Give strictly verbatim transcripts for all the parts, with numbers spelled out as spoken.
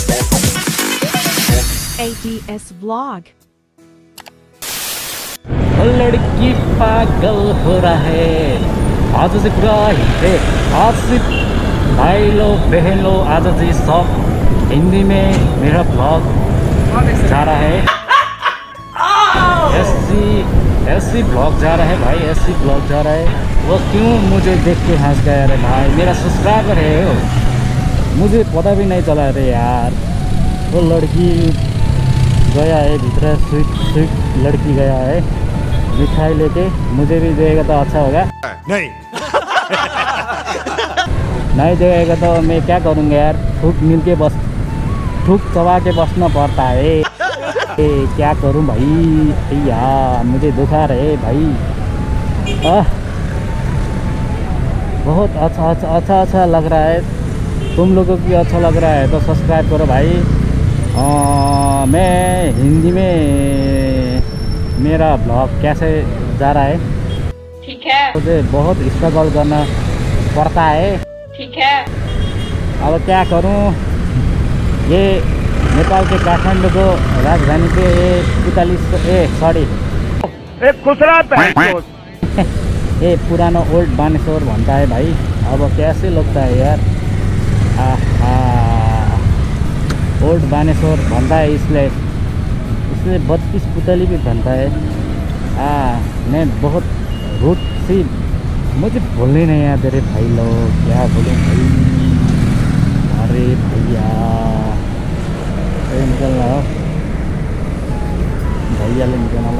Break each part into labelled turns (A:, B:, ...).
A: A D S Vlog।
B: लड़की पागल हो रहा है आज से पूरा हिंदी। आज से भाई लो बहन लो आज से सब हिंदी में मेरा ब्लॉग जा रहा है। ऐसी ऐसी ब्लॉग जा रहा है भाई, ऐसी ब्लॉग जा रहा है। वो क्यों मुझे देख के हंस गया रे भाई, मेरा सब्सक्राइबर है वो, मुझे पता भी नहीं चला रे यार। वो लड़की गया है भीतर, स्वीट स्वीट लड़की गया है मिठाई लेके। मुझे भी देगा तो अच्छा होगा,
C: नहीं
B: नहीं देगा तो मैं क्या करूँगा यार, थूक मिल के बस थूक चबा के बसना पड़ता है। ए, क्या करूँ भाई भैया, मुझे दुखा रहे भाई। आह बहुत अच्छा अच्छा अच्छा अच्छा लग रहा है। तुम लोगों की अच्छा लग रहा है तो सब्सक्राइब करो भाई। आ, मैं हिंदी में मेरा ब्लॉग कैसे जा रहा है,
D: ठीक है,
B: मुझे बहुत स्ट्रगल करना पड़ता है,
D: ठीक है।
B: अब क्या करूं। ये नेपाल के काठमाडौँ को राजधानी पे पैंतालीस ए सॉरी
C: एक खुसरा
B: ये पुरानो ओल्ड बानेश्वर भनता है भाई। अब कैसे लगता है यार, आहा ओल्ड बानेश्वर भनता है इसलिए इसलिए बत्तीस पुतली भी बनता है। हाँ मैं बहुत रूट सी, मुझे बोलने नहीं आते रे भाई लोग, क्या बोलूं भाई। अरे भैया निकलना हो भैया ले निकलना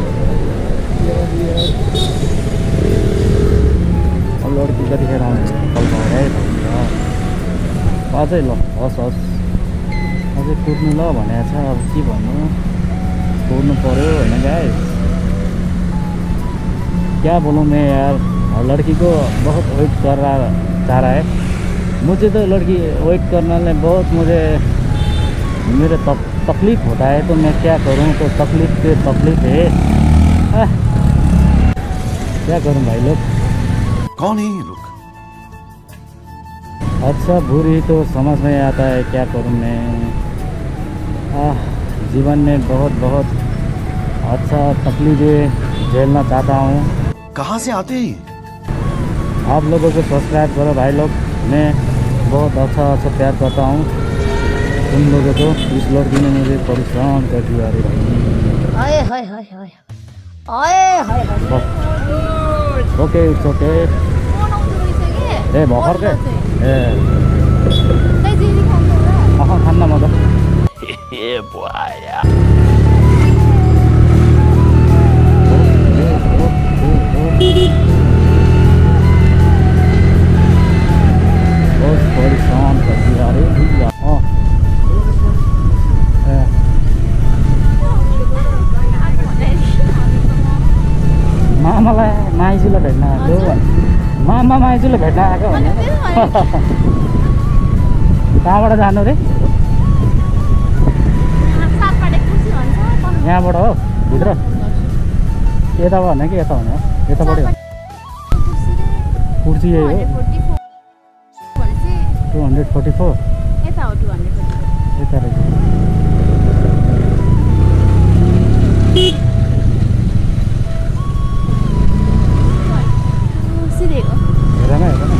B: लड़की कतिखेर आउने कल भयो है भैया। अझै ल हस् हस् अझै कुद्नु ल भनेको छ, अब के भन्नु, कुद्नु पऱ्यो होइन गाइस। क्या बोलूँ मैं यार, लड़की को बहुत वेट कर रहा चाह रहा है। मुझे तो लड़की वेट करने में बहुत मुझे मेरे तक, तकलीफ़ होता है, तो मैं क्या करूँ, तो तकलीफ़ पे तकलीफ़ है। आ, क्या करूँ भाई लोग।
C: कौन है ये लोग?
B: अच्छा बुरी तो समझ नहीं आता है, क्या करूँ मैं। आ, जीवन में बहुत बहुत अच्छा तकलीफ़ें झेलना चाहता हूँ।
C: कहाँ से आते हैं?
B: आप लोगों को सब्सक्राइब करो भाई लोग। मैं बहुत अच्छा अच्छा प्यार करता हूँ तुम लोगों को। इस लड़की ने मुझे परेशान कर दिया अरे भाई।
D: हाय हाय हाय हाय हाय हाय हाय।
B: Okay it's okay. ए भर्खर के ए अह खान्न म त ए बुआ बहुत परेशान कर दिया अरे भैया। मामालाई माइजूलाई भेट्न आएको, मामा माइजूलाई भेट्न आएको भने कहाँबाट जानु रे? यहाँबाट हो भित्र? यता भने कि यता भने हो? यताबाट कुर्सी यही हो टू हन्ड्रेड फोर्टी फोर यता रहेछ। हेर न हेर न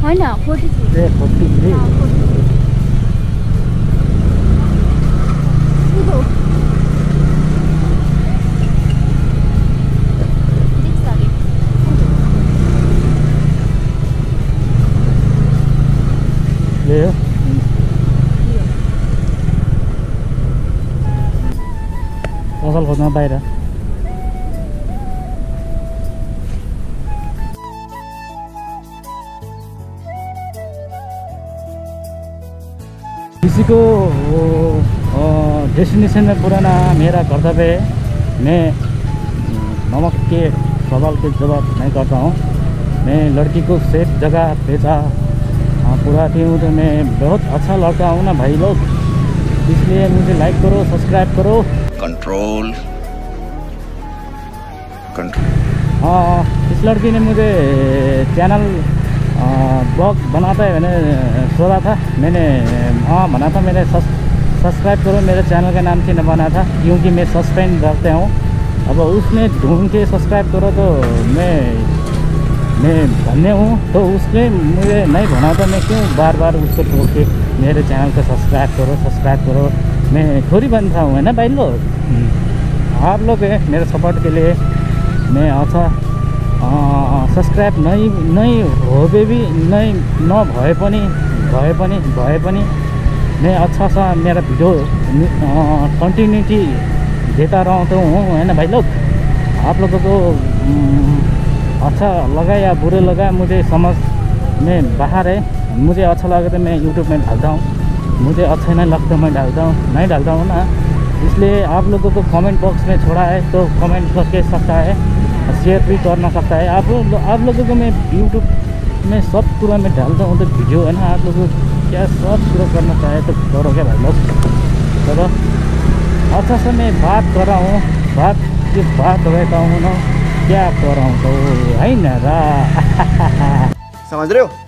D: होइन फोर्टी थ्री
B: ए फोर्टी थ्री ये हो पसल खोज्न बाहिर किसी को डेस्टिनेशन में पुराना मेरा कर्तव्य है। मैं नमक के सवाल के जवाब नहीं करता हूँ। मैं लड़की को सेफ जगह भेजा पुराती हूँ तो मैं बहुत अच्छा लड़का हूँ ना भाई लोग, इसलिए मुझे लाइक करो, सब्सक्राइब करो।
C: कंट्रोल कंट्रोल
B: हाँ, इस लड़की ने मुझे चैनल ब्लॉग बनाता है मैंने सोचा था, मैंने हाँ बना था, मैंने सब्सक्राइब करो मेरे चैनल का नाम से न बना था क्योंकि मैं सस्पेंड रखते हूँ। अब उसने ढूंढ के सब्सक्राइब करो तो मैं मैं धन्य हूँ, तो उसने मुझे नहीं बना तो मैं क्यों बार बार उसको तोड़ के मेरे चैनल को सब्सक्राइब करो सब्सक्राइब करो। मैं थोड़ी बनता हूँ है ना भाई लोग, आप लोग है मेरे सपोर्ट के लिए। मैं अच्छा सब्सक्राइब नहीं नहीं हो भी नहीं न भए पनि भए पनि भए पनि मैं अच्छा सा मेरा वीडियो कंटिन्यूटी देता रहता हूँ है ना भाई लोग। आप लोगों को अच्छा लगा या बुरे लगा मुझे समझ में बाहर है, मुझे अच्छा लगा तो मैं यूट्यूब में डालता हूँ, मुझे अच्छा नहीं लगता मैं डालता हूँ नहीं डालता हूँ ना। इसलिए आप लोगों को कमेंट बॉक्स में छोड़ा है तो कमेंट करके सकता है, शेयर भी करना सकता है। आप लोग आप लोगों को मैं यूट्यूब में सब पूरा मैं डालता हूँ तो वीडियो है ना, आप लोगों को क्या सब पूरा करना चाहे तो करो क्या भाई लोग। चलो अच्छा से मैं बात कर रहा हूँ, बात की बात रहता हूँ ना, क्या कर रहा हूँ तो है ना रा
E: समझ रहे हो।